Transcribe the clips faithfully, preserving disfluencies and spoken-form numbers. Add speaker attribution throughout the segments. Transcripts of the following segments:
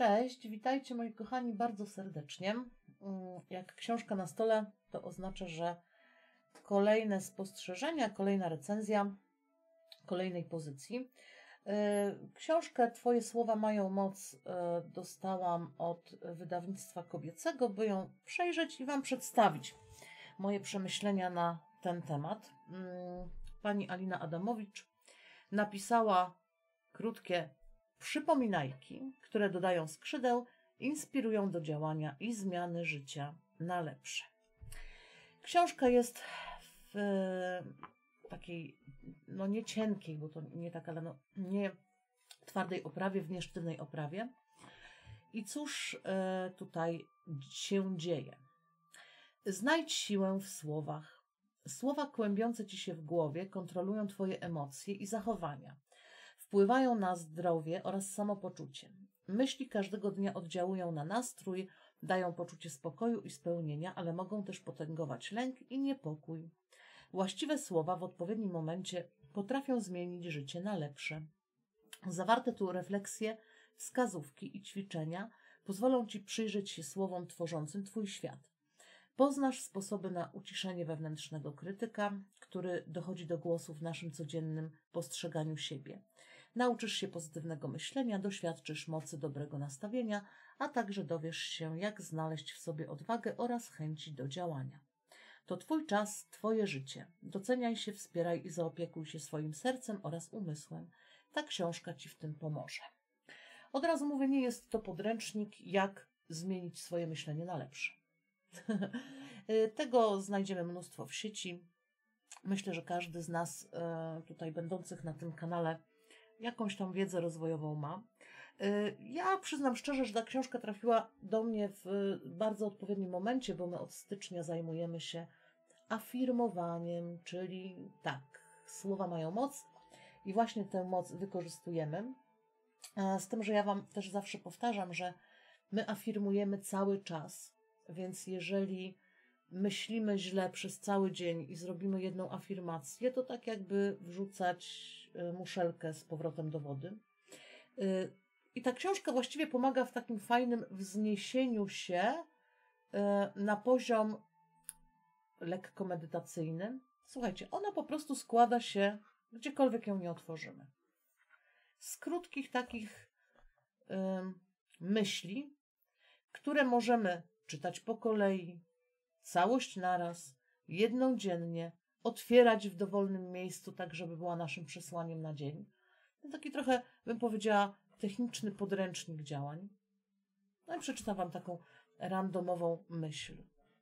Speaker 1: Cześć, witajcie moi kochani bardzo serdecznie. Jak książka na stole, to oznacza, że kolejne spostrzeżenia, kolejna recenzja kolejnej pozycji. Książkę Twoje słowa mają moc dostałam od wydawnictwa kobiecego, by ją przejrzeć i Wam przedstawić moje przemyślenia na ten temat. Pani Alina Adamowicz napisała krótkie przypominajki, które dodają skrzydeł, inspirują do działania i zmiany życia na lepsze. Książka jest w takiej, no nie cienkiej, bo to nie tak, ale no nie twardej oprawie, w niesztywnej oprawie. I cóż tutaj się dzieje? Znajdź siłę w słowach. Słowa kłębiące ci się w głowie kontrolują twoje emocje i zachowania. Wpływają na zdrowie oraz samopoczucie. Myśli każdego dnia oddziałują na nastrój, dają poczucie spokoju i spełnienia, ale mogą też potęgować lęk i niepokój. Właściwe słowa w odpowiednim momencie potrafią zmienić życie na lepsze. Zawarte tu refleksje, wskazówki i ćwiczenia pozwolą ci przyjrzeć się słowom tworzącym twój świat. Poznasz sposoby na uciszenie wewnętrznego krytyka, który dochodzi do głosu w naszym codziennym postrzeganiu siebie. Nauczysz się pozytywnego myślenia, doświadczysz mocy dobrego nastawienia, a także dowiesz się, jak znaleźć w sobie odwagę oraz chęci do działania. To twój czas, twoje życie. Doceniaj się, wspieraj i zaopiekuj się swoim sercem oraz umysłem. Ta książka ci w tym pomoże. Od razu mówię, nie jest to podręcznik, jak zmienić swoje myślenie na lepsze. Tego znajdziemy mnóstwo w sieci. Myślę, że każdy z nas tutaj będących na tym kanale jakąś tam wiedzę rozwojową ma. Ja przyznam szczerze, że ta książka trafiła do mnie w bardzo odpowiednim momencie, bo my od stycznia zajmujemy się afirmowaniem, czyli tak, słowa mają moc i właśnie tę moc wykorzystujemy. Z tym, że ja Wam też zawsze powtarzam, że my afirmujemy cały czas, więc jeżeli myślimy źle przez cały dzień i zrobimy jedną afirmację, to tak jakby wrzucać muszelkę z powrotem do wody. I ta książka właściwie pomaga w takim fajnym wzniesieniu się na poziom lekko medytacyjny. Słuchajcie, ona po prostu składa się, gdziekolwiek ją nie otworzymy, z krótkich takich y, myśli, które możemy czytać po kolei, całość naraz, jedną dziennie, otwierać w dowolnym miejscu, tak żeby była naszym przesłaniem na dzień. To taki trochę, bym powiedziała, techniczny podręcznik działań. No i przeczytam Wam taką randomową myśl.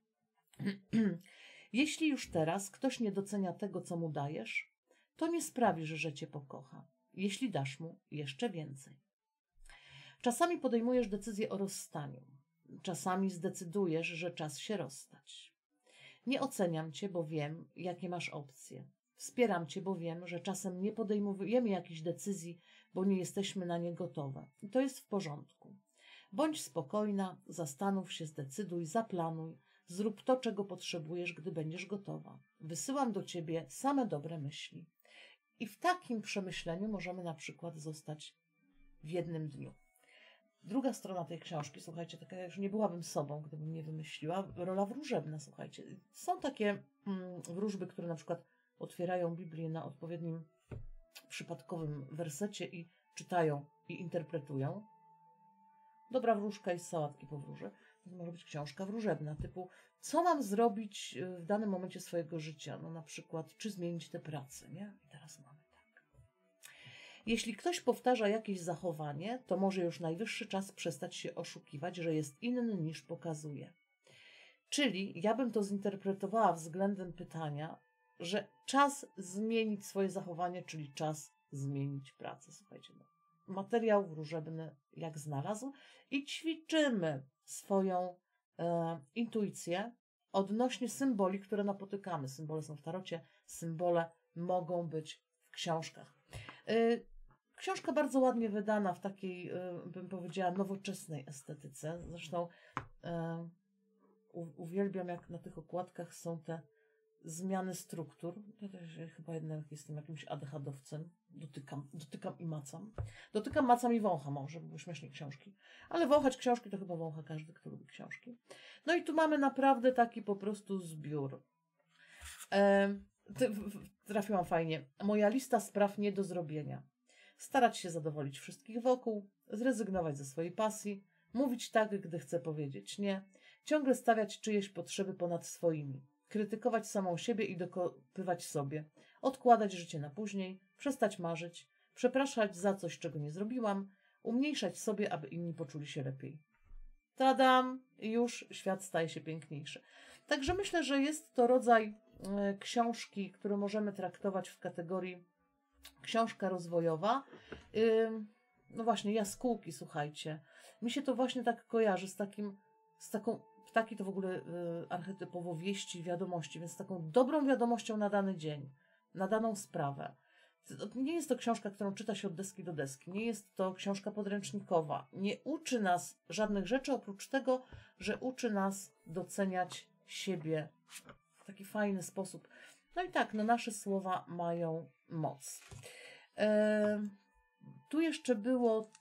Speaker 1: Jeśli już teraz ktoś nie docenia tego, co mu dajesz, to nie sprawisz, że Cię pokocha, jeśli dasz mu jeszcze więcej. Czasami podejmujesz decyzję o rozstaniu. Czasami zdecydujesz, że czas się rozstać. Nie oceniam Cię, bo wiem, jakie masz opcje. Wspieram Cię, bo wiem, że czasem nie podejmujemy jakichś decyzji, bo nie jesteśmy na nie gotowe. I to jest w porządku. Bądź spokojna, zastanów się, zdecyduj, zaplanuj, zrób to, czego potrzebujesz, gdy będziesz gotowa. Wysyłam do Ciebie same dobre myśli. I w takim przemyśleniu możemy na przykład zostać w jednym dniu. Druga strona tej książki, słuchajcie, taka już nie byłabym sobą, gdybym nie wymyśliła, rola wróżebna, słuchajcie. Są takie mm, wróżby, które na przykład otwierają Biblię na odpowiednim przypadkowym wersecie i czytają i interpretują. Dobra wróżka i z sałatki powróży. To może być książka wróżebna, typu co mam zrobić w danym momencie swojego życia, no na przykład czy zmienić tę pracę, nie? I teraz mamy tak. Jeśli ktoś powtarza jakieś zachowanie, to może już najwyższy czas przestać się oszukiwać, że jest inny niż pokazuje. Czyli ja bym to zinterpretowała względem pytania, że czas zmienić swoje zachowanie, czyli czas zmienić pracę. Słuchajcie, no. Materiał wróżebny jak znalazł i ćwiczymy swoją e, intuicję odnośnie symboli, które napotykamy. Symbole są w tarocie, symbole mogą być w książkach. E, książka bardzo ładnie wydana w takiej, e, bym powiedziała, nowoczesnej estetyce. Zresztą e, u, uwielbiam, jak na tych okładkach są te zmiany struktur. Ja też chyba jednak jestem jakimś adechadowcem. Dotykam, dotykam i macam. Dotykam, macam i wącham, może, bo śmiesznie książki. Ale wąchać książki to chyba wącha każdy, kto lubi książki. No i tu mamy naprawdę taki po prostu zbiór. E, trafiłam fajnie. Moja lista spraw nie do zrobienia. Starać się zadowolić wszystkich wokół, zrezygnować ze swojej pasji, mówić tak, gdy chcę powiedzieć nie, ciągle stawiać czyjeś potrzeby ponad swoimi, krytykować samą siebie i dokopywać sobie, odkładać życie na później, przestać marzyć, przepraszać za coś, czego nie zrobiłam, umniejszać sobie, aby inni poczuli się lepiej. Tadam! Już świat staje się piękniejszy. Także myślę, że jest to rodzaj e, książki, który możemy traktować w kategorii książka rozwojowa. Yy, no właśnie, jaskółki, słuchajcie. Mi się to właśnie tak kojarzy z takim, z taką, ptaki to w ogóle yy, archetypowo wieści, wiadomości, więc z taką dobrą wiadomością na dany dzień, na daną sprawę. Nie jest to książka, którą czyta się od deski do deski. Nie jest to książka podręcznikowa. Nie uczy nas żadnych rzeczy, oprócz tego, że uczy nas doceniać siebie w taki fajny sposób. No i tak, no nasze słowa mają moc. E, tu jeszcze było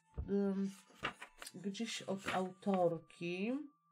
Speaker 1: y, gdzieś od autorki.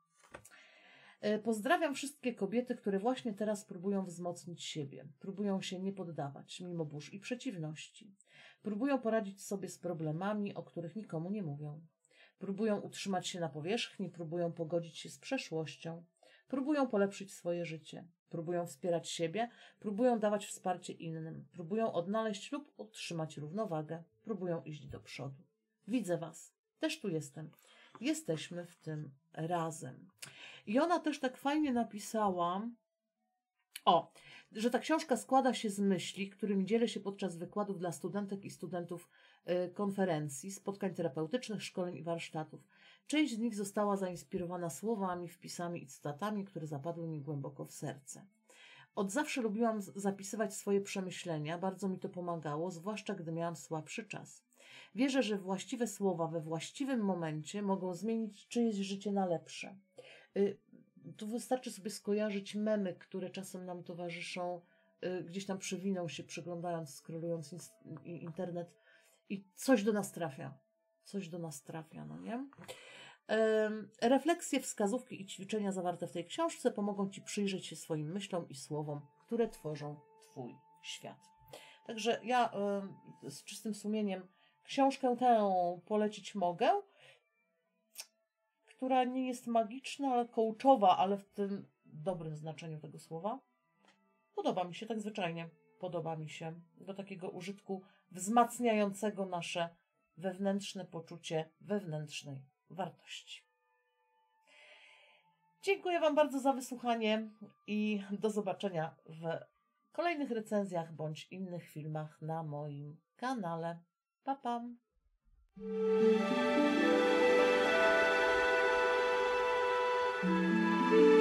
Speaker 1: E, pozdrawiam wszystkie kobiety, które właśnie teraz próbują wzmocnić siebie. Próbują się nie poddawać, mimo burz i przeciwności. Próbują poradzić sobie z problemami, o których nikomu nie mówią. Próbują utrzymać się na powierzchni, próbują pogodzić się z przeszłością. Próbują polepszyć swoje życie. Próbują wspierać siebie, próbują dawać wsparcie innym, próbują odnaleźć lub utrzymać równowagę, próbują iść do przodu. Widzę was, też tu jestem. Jesteśmy w tym razem. I ona też tak fajnie napisała, o, że ta książka składa się z myśli, którymi dzielę się podczas wykładów dla studentek i studentów y, konferencji, spotkań terapeutycznych, szkoleń i warsztatów. Część z nich została zainspirowana słowami, wpisami i cytatami, które zapadły mi głęboko w serce. Od zawsze lubiłam zapisywać swoje przemyślenia, bardzo mi to pomagało, zwłaszcza gdy miałam słabszy czas. Wierzę, że właściwe słowa we właściwym momencie mogą zmienić czyjeś życie na lepsze. Y, tu wystarczy sobie skojarzyć memy, które czasem nam towarzyszą, y, gdzieś tam przewiną się, przeglądając, scrollując internet i coś do nas trafia. Coś do nas trafia, no nie? Refleksje, wskazówki i ćwiczenia zawarte w tej książce pomogą Ci przyjrzeć się swoim myślom i słowom, które tworzą Twój świat. Także ja z czystym sumieniem książkę tę polecić mogę, która nie jest magiczna, ale coachowa, ale w tym dobrym znaczeniu tego słowa. Podoba mi się, tak zwyczajnie podoba mi się, do takiego użytku wzmacniającego nasze wewnętrzne poczucie wewnętrznej wartości. Dziękuję Wam bardzo za wysłuchanie i do zobaczenia w kolejnych recenzjach bądź innych filmach na moim kanale. Pa, pa! Thank you.